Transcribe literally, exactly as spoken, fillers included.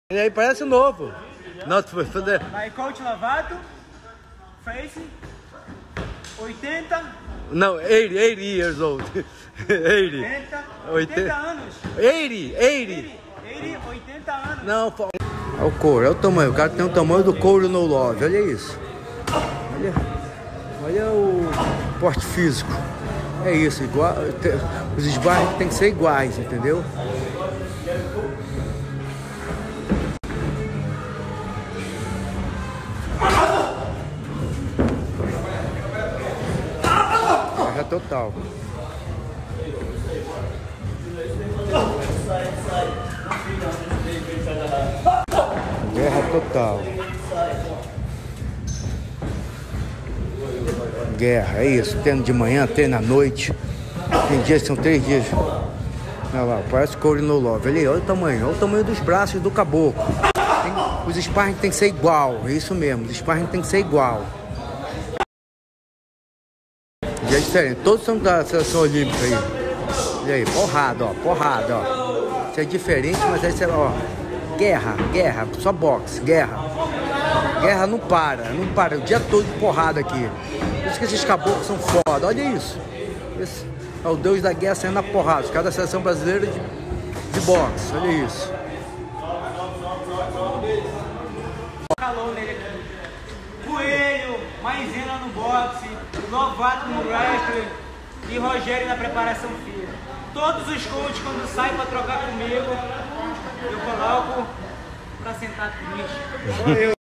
E aí parece novo. Não, tu foi fazer. Vai, coach Lovato, face, oitenta. Não, oitenta, oitenta years old. oitenta. oitenta, oitenta anos. oitenta, oitenta. oitenta, oitenta anos. Não, olha o couro, olha o tamanho. O cara tem o tamanho do couro no love. Olha isso. Olha, olha o porte físico. É isso, igual. Os esbarros tem que ser iguais, entendeu? Guerra total. Guerra total. Guerra, é isso. Treino de manhã, treino à noite. Tem dias que são três dias. Olha lá, parece couro no love. Olha aí, olha o tamanho. Olha o tamanho dos braços do caboclo. Tem, os sparring tem que ser igual. É isso mesmo, os sparring tem que ser igual. E é diferente. Todos são da seleção olímpica aí. Olha aí, porrada, ó. Porrada, ó. Isso é diferente, mas aí você, ó. Guerra, guerra. Só boxe, guerra. Guerra não para, não para. O dia todo de porrada aqui. Por isso que esses caboclos são foda. Olha isso. Esse é o deus da guerra saindo na porrada. Os caras da seleção brasileira de, de boxe. Olha isso. Calor nele aqui. Coelho, Maisena no boxe, Lovato no wrestling e Rogério na preparação física. Todos os coaches, quando saem para trocar comigo, eu coloco para sentar triste.